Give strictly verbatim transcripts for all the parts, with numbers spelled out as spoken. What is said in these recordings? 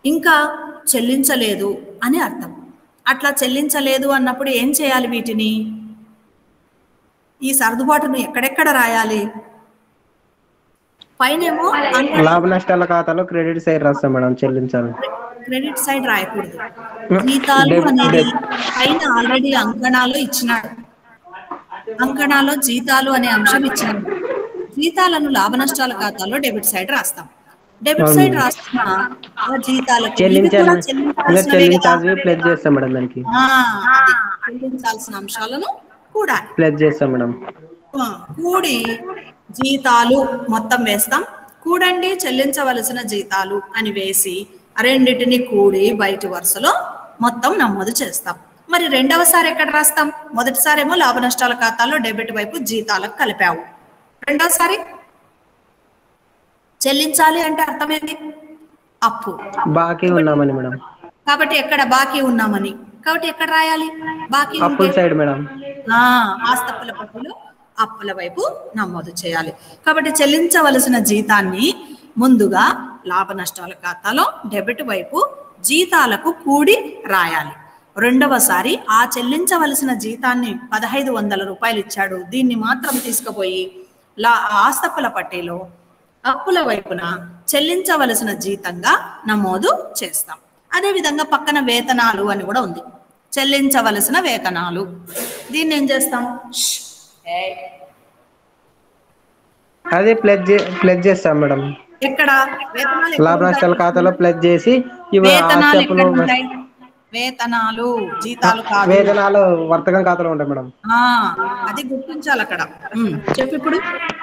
ఇంకా చెల్లించలేదు అని అర్థం. అట్లా చెల్లించలేదు అన్నప్పుడు ఏం చేయాలి? వీటిని ఈ సర్దుబాటును ఎక్కడెక్కడ రాయాలి? పైనేమో లాభ నష్టాల ఖాతాలో క్రెడిట్ సైడ్ రాస్తాం మేడం, చెల్లించాలి. క్రెడిట్ సైడ్ రాయకూడదు. జీతాలు అనేది పైన ఆల్రెడీ అంకణాలు ఇచ్చినాడు. అంకణాలో జీతాలు అనే అంశం ఇచ్చినాడు. జీతాలను లాభ నష్టాల ఖాతాలో డెబిట్ సైడ్ రాస్తాం. డెబిట్ సైడ్ రాస్తున్న ఆ జీతాలకు చెల్లించాల్సిన అంశాలను కూడా ప్లస్ చేస్తాం మేడం. కూడి జీతాలు మొత్తం వేస్తాం. కూడండి చెల్లించవలసిన జీతాలు అని వేసి రెండింటిని కూడి బయటి వరుసలో మొత్తం నమోదు చేస్తాం. మరి రెండవసారి ఎక్కడ రాస్తాం? మొదటిసారి ఏమో లాభ నష్టాల ఖాతాలో డెబిట్ వైపు జీతాలకు కలిపావు. రెండోసారి చెల్లించాలి అంటే అర్థమైంది అప్పు, బాకీ ఉన్నామని మేడం. కాబట్టి ఎక్కడ బాకీ ఉన్నామని, కాబట్టి ఎక్కడ రాయాలి? బాకీ అప్పుల సైడ్ మేడం. ఆస్తప్పుల పట్టులో అప్పుల వైపు నమోదు చేయాలి. కాబట్టి చెల్లించవలసిన జీతాన్ని ముందుగా లాభ నష్టాల ఖాతాలో డెబిట్ వైపు జీతాలకు కూడి రాయాలి. రెండవసారి ఆ చెల్లించవలసిన జీతాన్ని పదహైదు వందల రూపాయలు ఇచ్చాడు, దీన్ని మాత్రం తీసుకుపోయి లా ఆస్తప్పుల పట్టీలో అప్పుల వైపున చెల్లించవలసిన జీతంగా నమోదు చేస్తాం. అదేవిధంగా పక్కన వేతనాలు అని కూడా ఉంది, చెల్లించవలసిన వేతనాలు. దీన్ని ఏం చేస్తాం? అదే ప్లస్ ప్లస్ చేస్తాం మేడం. ఎక్కడ? లాభ నష్టాల ఖాతాలో ప్లస్ చేసి వేతనాలు జీతాలు కాదు, వేతనాలు వర్తకం ఖాతాలో ఉంటాయి మేడం. అది గుర్తించాలి అక్కడ. చెప్పు ఇప్పుడు.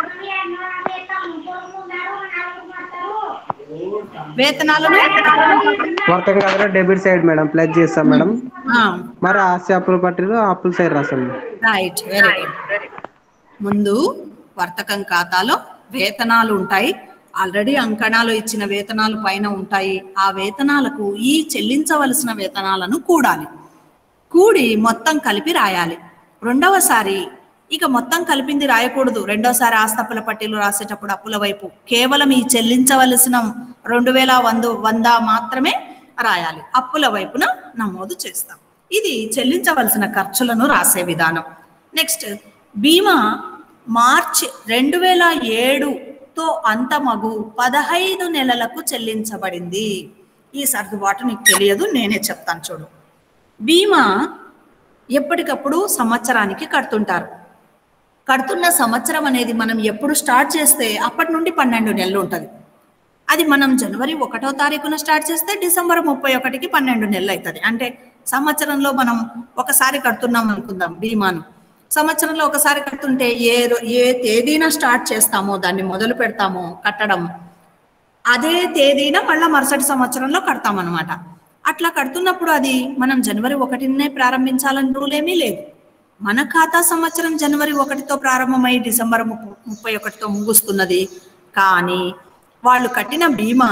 వేతనాలను వర్తకం ఖాతాలో డెబిట్ సైడ్ మేడం ప్లస్ చేస్తాం మేడం. మరి ఆస్తి అప్పుల పట్టిలో అప్పుల సైడ్ రాస్తాం. Right, very good. ముందు వర్తకం ఖాతాలో వేతనాలు ఉంటాయి, ఆల్రెడీ అంకణాలు ఇచ్చిన వేతనాలు పైన ఉంటాయి. ఆ వేతనాలకు ఈ చెల్లించవలసిన వేతనాలను కూడాలి, కూడి మొత్తం కలిపి రాయాలి. రెండవసారి ఇక మొత్తం కలిపింది రాయకూడదు. రెండోసారి ఆస్తప్పుల పట్టీలు రాసేటప్పుడు అప్పుల వైపు కేవలం ఈ చెల్లించవలసిన రెండు వేల వంద వంద మాత్రమే రాయాలి. అప్పుల వైపున నమోదు చేస్తాం. ఇది చెల్లించవలసిన ఖర్చులను రాసే విధానం. నెక్స్ట్, బీమా మార్చి రెండు వేల ఏడుతో అంతమగు పదహైదు నెలలకు చెల్లించబడింది. ఈ సర్దుబాటు నీకు తెలియదు, నేనే చెప్తాను చూడు. బీమా ఎప్పటికప్పుడు సంవత్సరానికి కడుతుంటారు. కడుతున్న సంవత్సరం అనేది మనం ఎప్పుడు స్టార్ట్ చేస్తే అప్పటి నుండి పన్నెండు నెలలు ఉంటుంది. అది మనం జనవరి ఒకటో తారీఖున స్టార్ట్ చేస్తే డిసెంబర్ ముప్పై ఒకటికి పన్నెండు నెలలు అవుతుంది. అంటే సంవత్సరంలో మనం ఒకసారి కడుతున్నాం అనుకుందాం బీమాను. సంవత్సరంలో ఒకసారి కడుతుంటే ఏ ఏ తేదీన స్టార్ట్ చేస్తామో దాన్ని మొదలు పెడతామో కట్టడం, అదే తేదీన మళ్ళీ మరుసటి సంవత్సరంలో కడతామన్నమాట. అట్లా కడుతున్నప్పుడు అది మనం జనవరి ఒకటినే ప్రారంభించాలని రూల్ ఏమీ లేదు. మన ఖాతా సంవత్సరం జనవరి ఒకటితో ప్రారంభమై డిసెంబర్ ముప్పై ఒకటితో ముగుస్తున్నది. కానీ వాళ్ళు కట్టిన బీమా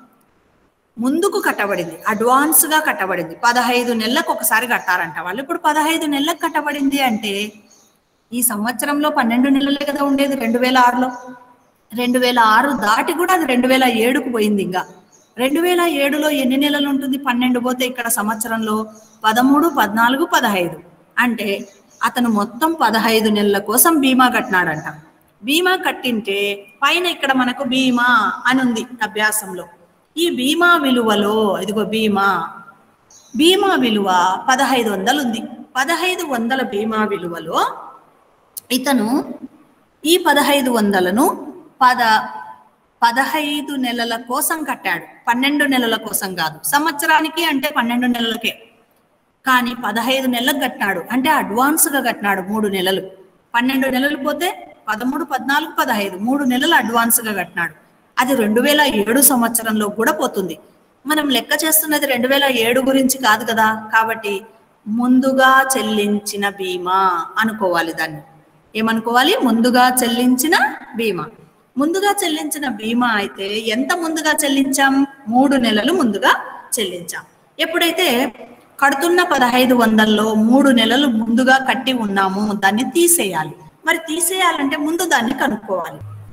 ముందుకు కట్టబడింది, అడ్వాన్స్గా కట్టబడింది. పదహైదు నెలలకు ఒకసారి కట్టారంట వాళ్ళు. ఇప్పుడు పదహైదు నెలలకు కట్టబడింది అంటే ఈ సంవత్సరంలో పన్నెండు నెలలే కదా ఉండేది. రెండు వేల ఆరులో రెండు వేల ఆరు దాటి కూడా అది రెండు వేల ఏడుకు పోయింది. ఇంకా రెండు వేల ఏడులో ఎన్ని నెలలు ఉంటుంది? పన్నెండు పోతే ఇక్కడ సంవత్సరంలో పదమూడు పద్నాలుగు పదహైదు అంటే అతను మొత్తం పదహైదు నెలల కోసం బీమా కట్టినాడంట. బీమా కట్టింటే పైన ఇక్కడ మనకు బీమా అని ఉంది అభ్యాసంలో. ఈ బీమా విలువలో ఇదిగో బీమా బీమా విలువ పదహైదు వందలు ఉంది. పదహైదు వందల బీమా విలువలో ఇతను ఈ పదహైదు వందలను పద పదహైదు నెలల కోసం కట్టాడు. పన్నెండు నెలల కోసం కాదు. సంవత్సరానికి అంటే పన్నెండు నెలలకే, కానీ పదహైదు నెలలకు కట్టినాడు. అంటే అడ్వాన్స్గా కట్టినాడు. మూడు నెలలు పన్నెండు నెలలు పోతే పదమూడు పద్నాలుగు పదహైదు మూడు నెలలు అడ్వాన్స్గా కట్టినాడు. అది రెండు వేల ఏడు సంవత్సరంలో కూడా పోతుంది. మనం లెక్క చేస్తున్నది రెండు వేల ఏడు గురించి కాదు కదా. కాబట్టి ముందుగా చెల్లించిన బీమా అనుకోవాలి. దాన్ని ఏమనుకోవాలి? ముందుగా చెల్లించిన బీమా. ముందుగా చెల్లించిన బీమా అయితే ఎంత ముందుగా చెల్లించాం? మూడు నెలలు ముందుగా చెల్లించాం. ఎప్పుడైతే కడుతున్న పదహైదు వందల్లో మూడు నెలలు ముందుగా కట్టి ఉన్నాము, దాన్ని తీసేయాలి. మరి తీసేయాలంటే ముందు దాన్ని కనుక్కోవాలి.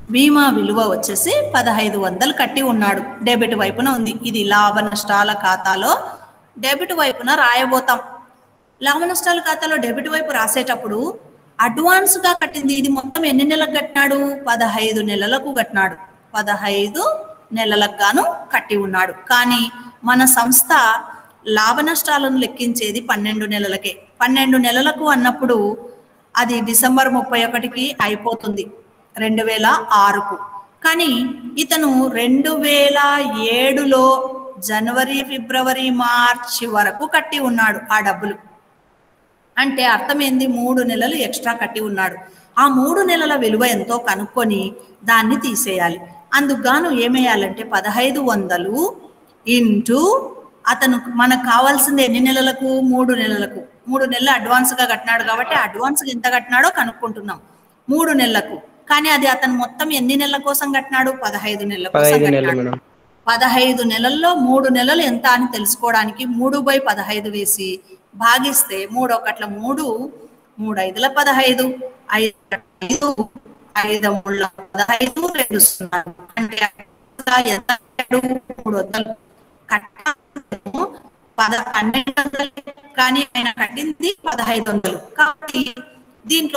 బీమా విలువ వచ్చేసి పదహైదు వందలు కట్టి ఉన్నాడు. డెబిట్ వైపున ఉంది. ఇది లాభ నష్టాల ఖాతాలో డెబిట్ వైపున రాయబోతాం. లాభ నష్టాల ఖాతాలో డెబిట్ వైపు రాసేటప్పుడు అడ్వాన్స్ గా కట్టింది ఇది మొత్తం ఎన్ని నెలలకు కట్టినాడు? పదహైదు నెలలకు కట్టినాడు. పదహైదు నెలలకు గాను కట్టి ఉన్నాడు. కానీ మన సంస్థ లాభ నష్టాలను లెక్కించేది పన్నెండు నెలలకే. పన్నెండు నెలలకు అన్నప్పుడు అది డిసెంబర్ ముప్పై ఒకటికి అయిపోతుంది రెండు వేల ఆరుకు. కానీ ఇతను రెండు వేల ఏడులో జనవరి ఫిబ్రవరి మార్చి వరకు కట్టి ఉన్నాడు ఆ డబ్బులు. అంటే అర్థం ఏంది? మూడు నెలలు ఎక్స్ట్రా కట్టి ఉన్నాడు. ఆ మూడు నెలల విలువ ఎంతో కనుక్కొని దాన్ని తీసేయాలి. అందుకుగాను ఏమేయాలంటే పదహైదు వందలు ఇంటూ అతను మనకు కావాల్సింది ఎన్ని నెలలకు? మూడు నెలలకు. మూడు నెలలు అడ్వాన్స్ గా కట్టినాడు కాబట్టి అడ్వాన్స్ ఎంత కట్టినాడో కనుక్కుంటున్నాం. మూడు నెలలకు. కానీ అది అతను మొత్తం ఎన్ని నెలల కోసం కట్టినాడు? పదహైదు నెలల కోసం కట్టినాడు. పదహైదు నెలల్లో మూడు నెలలు ఎంత అని తెలుసుకోవడానికి మూడు బై పదహైదు వేసి భాగిస్తే మూడు ఒకట్ల మూడు, మూడు ఐదుల పదహైదు, ఐదు ఐదు ఐదు మూడు పదహైదు, రెండు సున్నాలు అంటే ఎంత? మూడు వందలు కట్టాము పద పన్నెండు వందలు. కానీ ఆయన కట్టింది పదహైదు వందలు. కాబట్టి దీంట్లో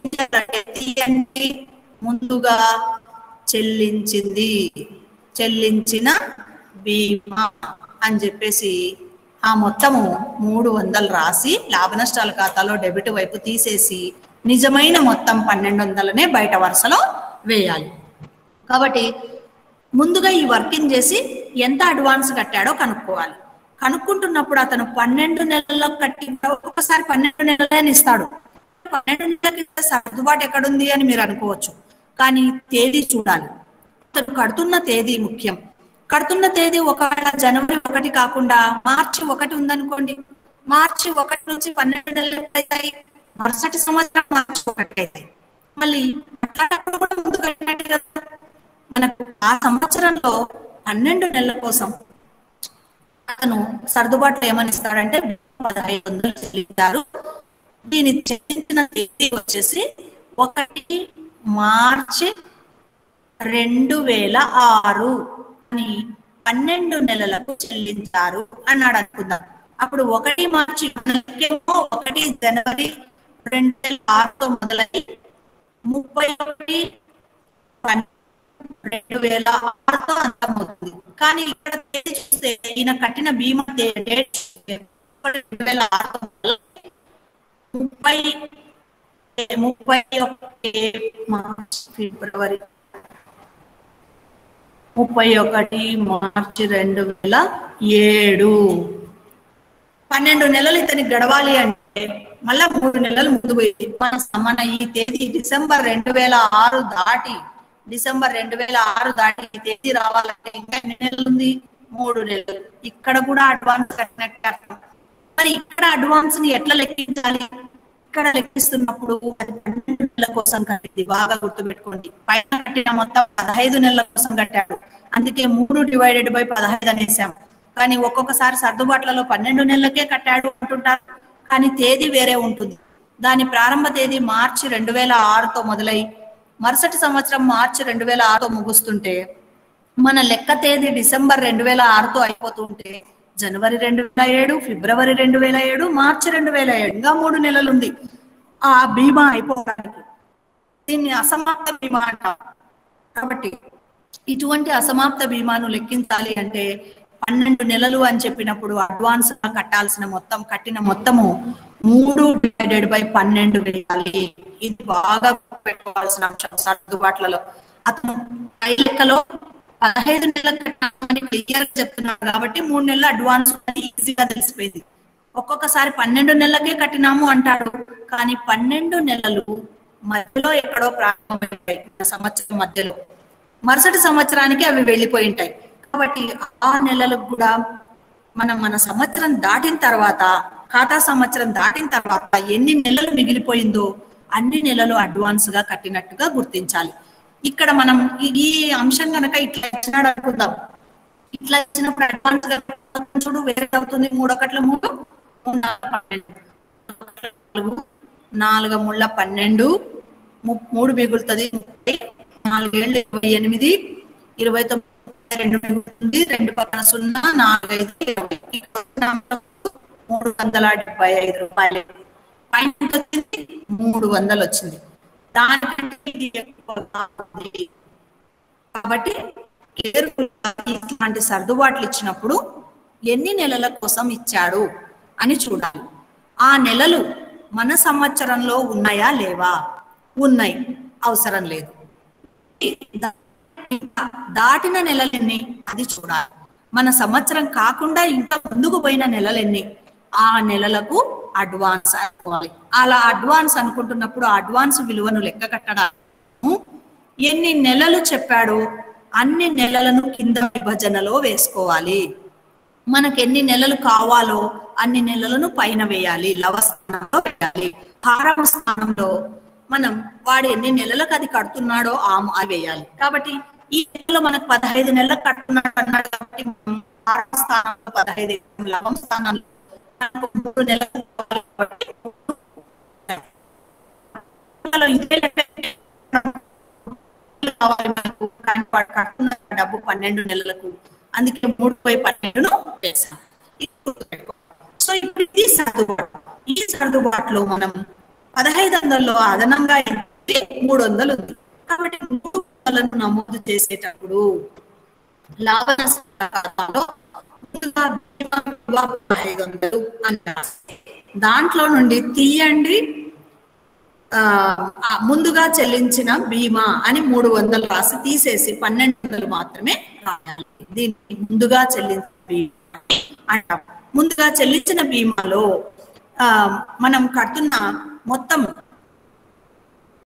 తీయండి ముందుగా చెల్లించింది చెల్లించిన బీమా అని చెప్పేసి ఆ మొత్తము మూడు వందలు రాసి లాభ నష్టాల ఖాతాలో డెబిట్ వైపు తీసేసి నిజమైన మొత్తం పన్నెండు వందలనే బయట వరుసలో వేయాలి. కాబట్టి ముందుగా ఈ వర్కింగ్ చేసి ఎంత అడ్వాన్స్ కట్టాడో కనుక్కోవాలి. కనుక్కుంటున్నప్పుడు అతను పన్నెండు నెలలకు కట్టి ఒక్కొక్కసారి పన్నెండు నెలలని ఇస్తాడు. పన్నెండు నెలలకి ఇస్తే సర్దుబాటు ఎక్కడుంది అని మీరు అనుకోవచ్చు. కానీ తేదీ చూడాలి. అతను కడుతున్న తేదీ ముఖ్యం. కడుతున్న తేదీ ఒకవేళ జనవరి ఒకటి కాకుండా మార్చి ఒకటి ఉందనుకోండి. మార్చి ఒకటి నుంచి పన్నెండు నెలలు అవుతాయి. మరుసటి సంవత్సరం మార్చి ఒకటి అవుతాయి. మళ్ళీ అట్లాంటప్పుడు కూడా ముందు కట్టినట్టు కదా. మనకు ఆ సంవత్సరంలో పన్నెండు నెలల కోసం అతను సర్దుబాటు ఏమని ఇస్తాడంటే పదహైదు వందలు చెల్లించారు. దీని చెల్లించిన తేదీ వచ్చేసి ఒకటి మార్చి రెండు వేల ఆరు అని పన్నెండు నెలలకు చెల్లించారు అన్నాడు అనుకుందాం. అప్పుడు ఒకటి మార్చి ఒకటి జనవరి రెండు వేల ఆరుతో మొదలై ముప్పై ఒకటి రెండు వేల ఆరుతో అంతమవుతుంది. కానీ ఇక్కడ తేదీ చూస్తే ఈయన కట్టిన బీమా డేట్ రెండు వేల ఆరుతో ముప్పై ముప్పై ఒకటి మార్చి ఫిబ్రవరి ముప్పై ఒకటి మార్చి రెండు వేల ఏడు. పన్నెండు నెలలు ఇతనికి గడవాలి అంటే మళ్ళా మూడు నెలలు ముందు పోయింది. మన ఈ తేదీ డిసెంబర్ రెండు వేల ఆరు దాటి డిసెంబర్ రెండు వేల ఆరు దాటి ఈ తేదీ రావాలంటే ఇంకా ఎన్ని నెలలు ఉంది? మూడు నెలలు. ఇక్కడ కూడా అడ్వాన్స్ కట్టినట్టు అర్థం. మరి ఇక్కడ అడ్వాన్స్ ని ఎట్లా లెక్కించాలి? ఇక్కడ లెక్కిస్తున్నప్పుడు అది పన్నెండు నెలల కోసం కట్టింది. బాగా గుర్తుపెట్టుకోండి. పైన కట్టిన మొత్తం పదహైదు నెలల కోసం కట్టాడు. అందుకే మూడు డివైడెడ్ బై పదహైదు అనేసాం. కానీ ఒక్కొక్కసారి సర్దుబాట్లలో పన్నెండు నెలలకే కట్టాడు అంటుంటారు. కానీ తేదీ వేరే ఉంటుంది. దాని ప్రారంభ తేదీ మార్చి రెండు వేల ఆరుతో మొదలై మరుసటి సంవత్సరం మార్చి రెండు వేల ఆరుతో ముగుస్తుంటే మన లెక్క తేదీ డిసెంబర్ రెండు వేల ఆరుతో అయిపోతుంటే జనవరి రెండు వేల ఏడు, ఫిబ్రవరి రెండు వేల ఏడు, మార్చి రెండు వేల ఏడు ఇంకా మూడు నెలలు ఉంది ఆ బీమా అయిపోవడానికి. దీన్ని అసమాప్త బీమా అంటారు. కాబట్టి ఇటువంటి అసమాప్త బీమాను లెక్కించాలి అంటే పన్నెండు నెలలు అని చెప్పినప్పుడు అడ్వాన్స్ గా కట్టాల్సిన మొత్తం కట్టిన మొత్తము మూడు డివైడెడ్ బై పన్నెండు వేయాలి. ఇది బాగా పెట్టుకోవాల్సిన అంశం సర్దుబాట్లలో. అతను ఐ లెక్కలో పదహైదు నెలలు కట్టాలని క్లియర్ చెప్తున్నాడు కాబట్టి మూడు నెలలు అడ్వాన్స్ ఈజీగా తెలిసిపోయింది. ఒక్కొక్కసారి పన్నెండు నెలలకే కట్టినాము అంటాడు. కానీ పన్నెండు నెలలు మధ్యలో ఎక్కడో ప్రారంభమయ్యాయి. సంవత్సరం మధ్యలో మరుసటి సంవత్సరానికి అవి వెళ్ళిపోయి ఉంటాయి. కాబట్టి ఆ నెలలకు కూడా మనం మన సంవత్సరం దాటిన తర్వాత ఖాతా సంవత్సరం దాటిన తర్వాత ఎన్ని నెలలు మిగిలిపోయిందో అన్ని నెలలు అడ్వాన్స్ గా కట్టినట్టుగా గుర్తించాలి. ఇక్కడ మనం ఈ అంశం కనుక ఇట్లా ఇచ్చినాడు అనుకుందాం. ఇట్లా ఇచ్చినప్పుడు అడ్వాన్స్ గా చూడు వేరే అవుతుంది. మూడు ఒకట్ల మూడు నాలుగు ముళ్ళ పన్నెండు మూడు మిగులుతుంది ముప్పై నాలుగేళ్ళు ఇరవై ఎనిమిది ఇరవై తొమ్మిది రెండు ఉంది రెండు పక్కన సున్నా నాలుగైదు మూడు వందల డెబ్బై ఐదు రూపాయలు పాయింట్ వచ్చింది మూడు వందలు వచ్చింది. దానికంటే ఇది ఎక్కువ కాబట్టి ఇలాంటి సర్దుబాట్లు ఇచ్చినప్పుడు ఎన్ని నెలల కోసం ఇచ్చాడు అని చూడాలి. ఆ నెలలు మన సంవత్సరంలో ఉన్నాయా లేవా? ఉన్నాయి, అవసరం లేదు. దాటిన నెలలెన్ని అది చూడాలి. మన సంవత్సరం కాకుండా ఇంకా ముందుకు పోయిన నెలలెన్ని, ఆ నెలలకు అడ్వాన్స్ అనుకోవాలి. అలా అడ్వాన్స్ అనుకుంటున్నప్పుడు అడ్వాన్స్ విలువను లెక్క కట్టడానికి ఎన్ని నెలలు చెప్పాడో అన్ని నెలలను కింద విభజనలో వేసుకోవాలి. మనకు ఎన్ని నెలలు కావాలో అన్ని నెలలను పైన వేయాలి, లవ స్థానంలో వేయాలి. హారవ స్థానంలో మనం వాడు ఎన్ని నెలలకు అది కడుతున్నాడో ఆ వేయాలి. కాబట్టి ఈ నెలలో మనకు పదహైదు నెలలకు కడుతున్నాడు అన్నాడు కాబట్టి హారవ స్థానంలో పదహైదు, లవం స్థానంలో మూడు నెలలకు కడుతున్న డబ్బు పన్నెండు నెలలకు, అందుకే మూడు పై పన్నెండును వేసాం. సో ఇప్పుడు ఈ సర్దుబాటు ఈ సర్దుబాటులో మనం పదహైదు వందల్లో అదనంగా మూడు వందలు ఉంది కాబట్టి మూడు వందలను నమోదు చేసేటప్పుడు లాభ ఖాతాలో ఐదు వందలు అంటారు. దాంట్లో నుండి తీయండి ఆ ముందుగా చెల్లించిన బీమా అని మూడు వందలు రాసి తీసేసి పన్నెండు వందలు మాత్రమే రాయాలి. దీన్ని ముందుగా చెల్లించిన బీమా అంటాం. ముందుగా చెల్లించిన బీమాలో ఆ మనం కడుతున్న మొత్తం